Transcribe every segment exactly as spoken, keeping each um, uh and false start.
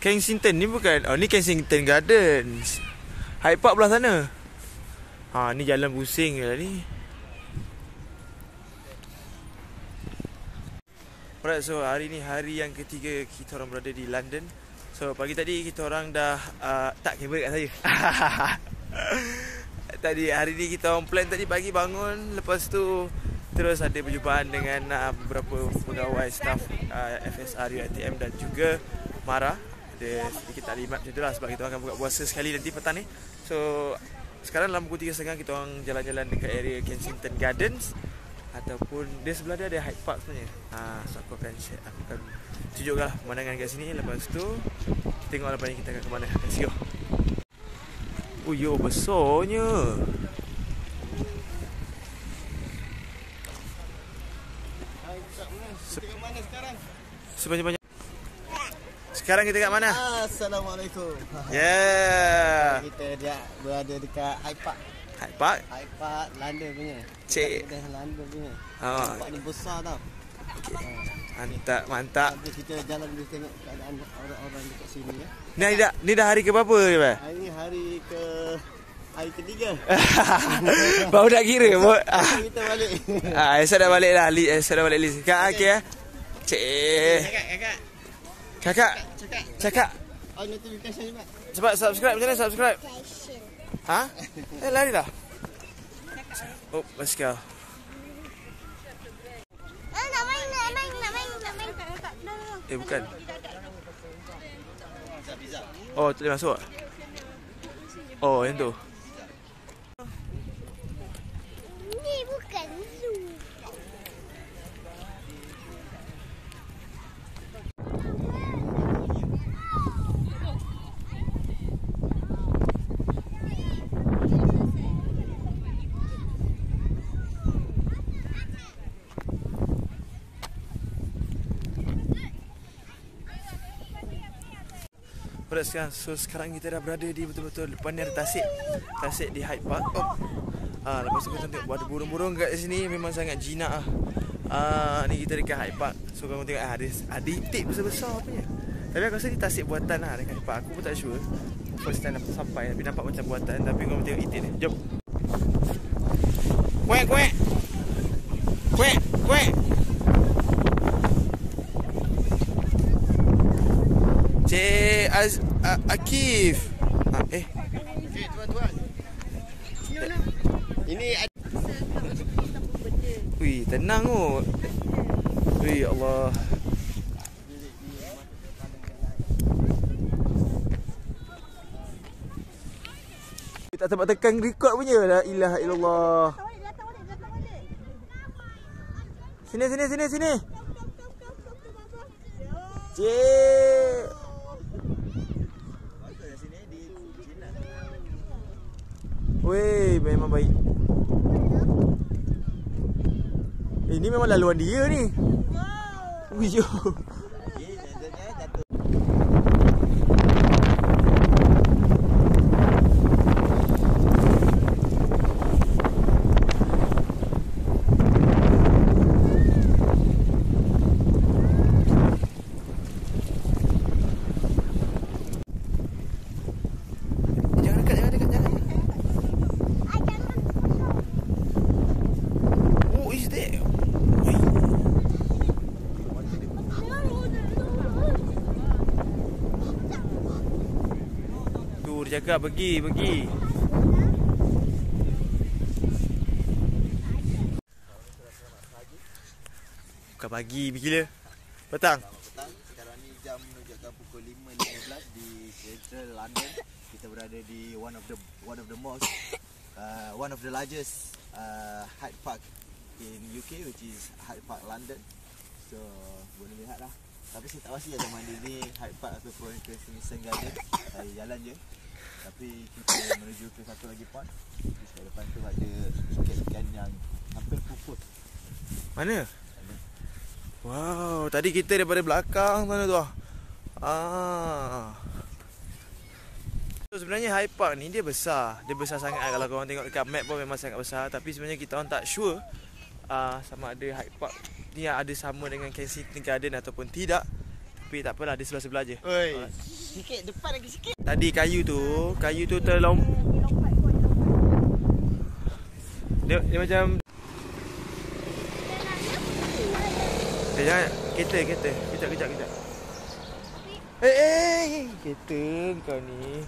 Kensington ni bukan. Oh, ni Kensington Gardens. Hyde Park belah sana. Ha, ni jalan pusing je lah ni. Alright, so hari ni hari yang ketiga kita orang berada di London. So pagi tadi kita orang dah uh, tak kabel kat saya. Tadi hari ni kita orang plan tadi pagi bangun, lepas tu terus ada perjumpaan dengan uh, beberapa pegawai staff uh, F S R U I T M dan juga Mara. Ada sedikit taklimat macam tu lah sebab kita akan buka puasa sekali nanti petang ni. So sekarang dalam pukul tiga tiga puluh kita orang jalan-jalan dekat area Kensington Gardens. Ataupun dia sebelah dia ada Hyde Park sebenarnya. Ha, so aku akan share, aku akan tunjukkan pemandangan kat sini. Lepas tu kita tengok lepas ni kita akan ke mana. Let's go. Oh yo, besarnya. Se kita kat mana sekarang? Sebanyak-banyak. Sekarang kita kat mana? Assalamualaikum. Yeah. Kita dia berada dekat Hyde Park. Hyde Park? Hyde Park, London punya. Cik. London punya. Ha. Tempat ni besar tau. Okay. Mantap, mantap. Nanti kita jalan dulu tengok keadaan orang-orang dekat sini ya. Ni hari dah, ni dah hari ke berapa ni, Pak? Hari ni hari ke hari ketiga. Baru nak kira. Kita balik. Ah, Aisyah dah balik dah. Aisyah dah balik list. Kak, okey eh. Cik. Kakak, kakak. Kakak. Cakap. Cakap. Oh, notification cepat. Cepat subscribe. Macam mana subscribe? Ha? Eh, lari dah. Oh, let's go. Nak main, nak main, nak main, nak main. Eh, bukan. Oh, tak boleh masuk. Oh, yang tu. Ni bukan zoo. Sekarang, so sekarang kita dah berada di betul-betul depan ni ada tasik. Tasik di Hyde Park. Oh. Ah, lepas tu kita tengok ada burung-burung kat sini memang sangat jinak ah. Ah, ni kita dekat Hyde Park. So kamu tengok ah, ada ada itik besar-besar punya. Tapi aku rasa ni tasik buatan lah dekat Hyde Park. Aku pun tak sure. First time dapat sampai tapi nampak macam buatan, tapi kamu tengok itik ni. Jom. Kuek kuek. Kuek kuek. Cik Az, uh, Akif. Ha, eh. Cik, tuan-tuan. Ini Wih, tenang oh. Wih, Allah. Tak tempat tekan record punya. La ilaha illallah. Sini, sini, sini, sini. Cik. Weh, memang baik. Eh, ini memang laluan dia ni. Wih, yo. Cakap pergi, pergi. Bukan pagi, gila. Petang. Petang. Sekarang ni jam menunjukkan pukul lima lima belas di Central London. Kita berada di one of the one of the most uh, one of the largest uh, Hyde Park in U K, which is Hyde Park London. So boleh lihat lah. Tapi saya tak pasti ada mana ni Hyde Park ataupun Kensington Garden. Saya jalan je. Tapi kita menuju ke satu lagi pond. Di sebelah depan tu ada ikan-ikan yang hampir pupus. Mana? Wow, tadi kita daripada belakang mana tu ah. Ah. So, sebenarnya Hyde Park ni dia besar. Dia besar sangat kalau korang tengok dekat map pun memang sangat besar. Tapi sebenarnya kita orang tak sure uh, sama ada Hyde Park ni ada sama dengan Kensington Garden ataupun tidak. Tapi tak apalah, dia sebelah-sebelah je. Oi. Sikit depan lagi sikit. Tadi kayu tu, kayu tu terlom. Dia, dia macam Eh jangan, kereta, kereta. Kejap, kejap, kejap. Eh, eh, kereta kau ni.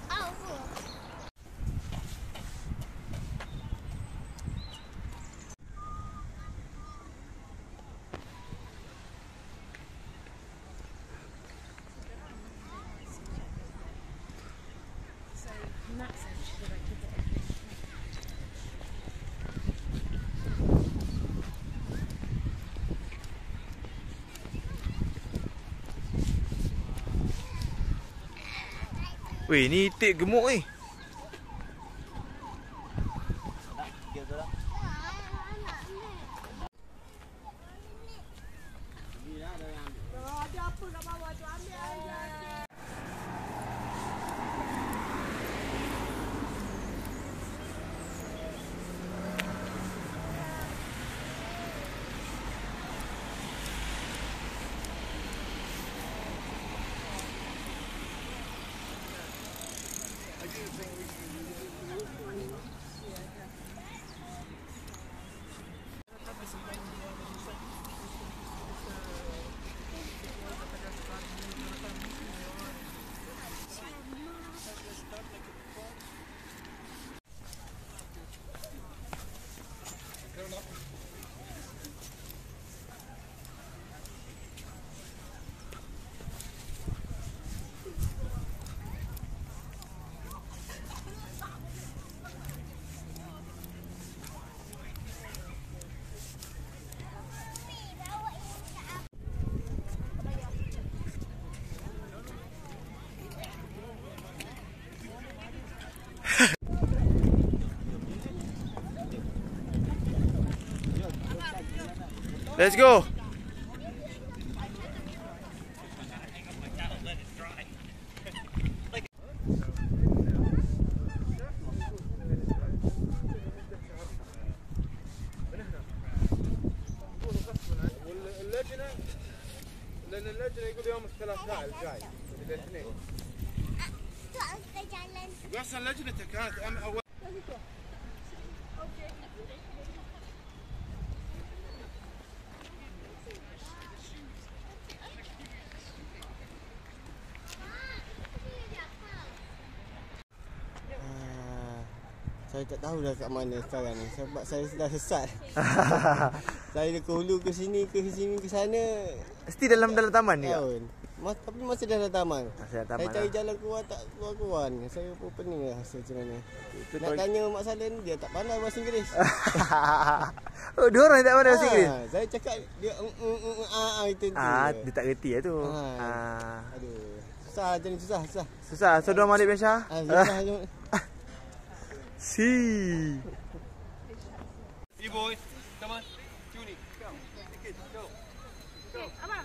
Weh, ni itik gemuk ni. Let's go. اللجنة لأن اللجنة يقول يوم الثلاثاء الجاي الاثنين. أصلا لجنته كانت أول. Saya tak tahu dah kat mana sekarang ni sebab saya dah sesat. Saya ke hulu ke sini ke sini ke sana. Mesti dalam dalam taman ni. Mas, tapi masih dalam taman. Masih dalam taman. Saya cari lah. jalan keluar tak keluar-keluar ni. Saya pun pening lah rasa macam mana. Itu Nak tanya Mak Saleh ni dia tak pandai bahasa Inggeris. Oh, dia orang tak pandai bahasa ha, Inggeris. Saya cakap dia mm, mm, mm, ah ah itu tu. Ah, dia tak reti lah tu. Ha. Ah. Aduh. Susah macam ni susah susah. Susah. So dia malik biasa. Ah, susah. Si. You boys, come on. Junie, go. Kids, go. Go. Abang.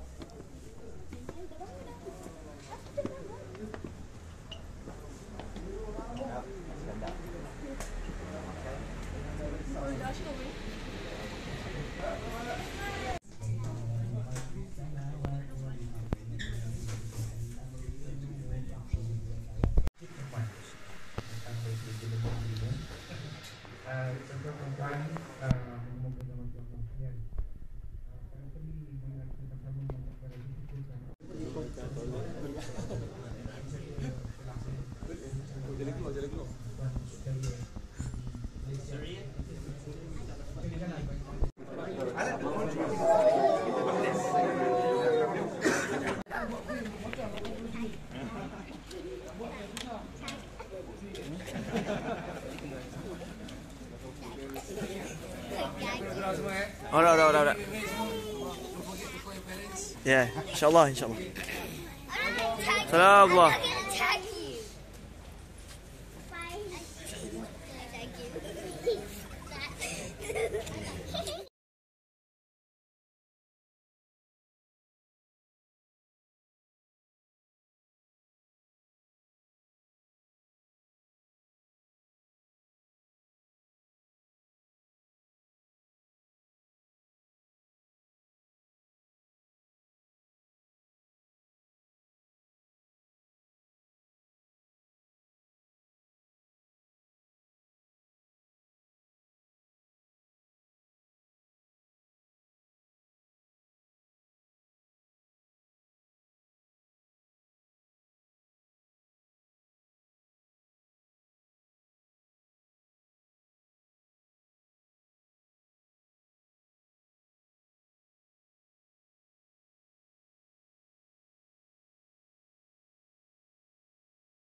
Oh, dah, dah, dah, dah. Ya, yeah, insyaAllah, insyaAllah. Salam Allah.